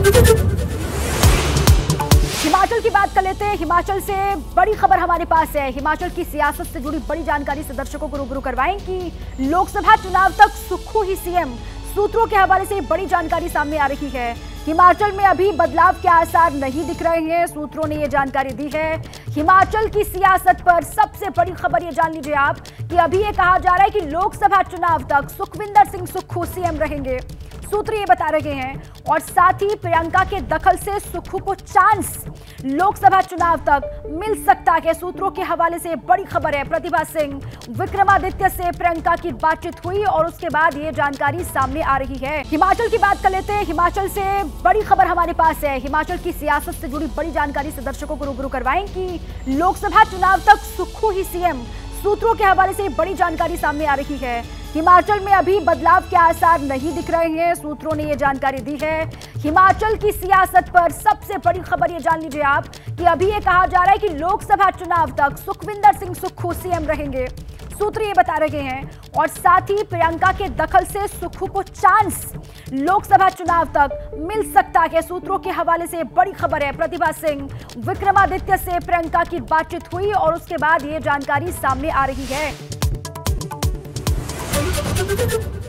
हिमाचल की बात कर लेते हैं। हिमाचल से बड़ी खबर हमारे पास है। हिमाचल की सियासत से जुड़ी बड़ी जानकारी से दर्शकों को रूबरू करवाएं कि लोकसभा चुनाव तक सुक्खू ही सीएम। सूत्रों के हवाले से बड़ी जानकारी सामने आ रही है। हिमाचल में अभी बदलाव के आसार नहीं दिख रहे हैं, सूत्रों ने यह जानकारी दी है। हिमाचल की सियासत पर सबसे बड़ी खबर ये जान लीजिए आप कि अभी ये कहा जा रहा है कि लोकसभा चुनाव तक सुखविंदर सिंह सुक्खू सीएम रहेंगे, सूत्र ये बता रहे हैं। और साथ ही प्रियंका के दखल से सुक्खू को चांस लोकसभा चुनाव तक मिल सकता है। सूत्रों के हवाले से बड़ी खबर है। प्रतिभा सिंह विक्रमादित्य से प्रियंका की बातचीत हुई और उसके बाद ये जानकारी सामने आ रही है। हिमाचल की बात कर लेते हैं। हिमाचल से बड़ी खबर हमारे पास है। हिमाचल की सियासत से जुड़ी बड़ी जानकारी से दर्शकों को रूबरू करवाएं कि लोकसभा चुनाव तक सुक्खू ही सीएम। सूत्रों के हवाले से बड़ी जानकारी सामने आ रही है। हिमाचल में अभी बदलाव के आसार नहीं दिख रहे हैं, सूत्रों ने यह जानकारी दी है। हिमाचल की सियासत पर सबसे बड़ी खबर ये जान लीजिए आप कि अभी ये कहा जा रहा है कि लोकसभा चुनाव तक सुखविंदर सिंह सुक्खू सीएम रहेंगे, सूत्र ये बता रहे हैं। और साथ ही प्रियंका के दखल से सुक्खू को चांस लोकसभा चुनाव तक मिल सकता है। सूत्रों के हवाले से बड़ी खबर है। प्रतिभा सिंह विक्रमादित्य से प्रियंका की बातचीत हुई और उसके बाद ये जानकारी सामने आ रही है।